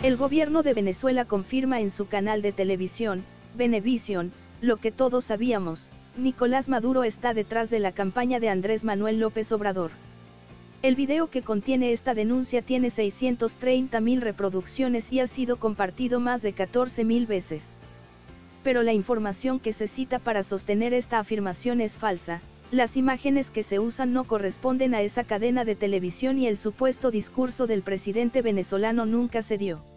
El gobierno de Venezuela confirma en su canal de televisión, Venevisión, lo que todos sabíamos: Nicolás Maduro está detrás de la campaña de Andrés Manuel López Obrador. El video que contiene esta denuncia tiene 630.000 reproducciones y ha sido compartido más de 14.000 veces. Pero la información que se cita para sostener esta afirmación es falsa. Las imágenes que se usan no corresponden a esa cadena de televisión y el supuesto discurso del presidente venezolano nunca se dio.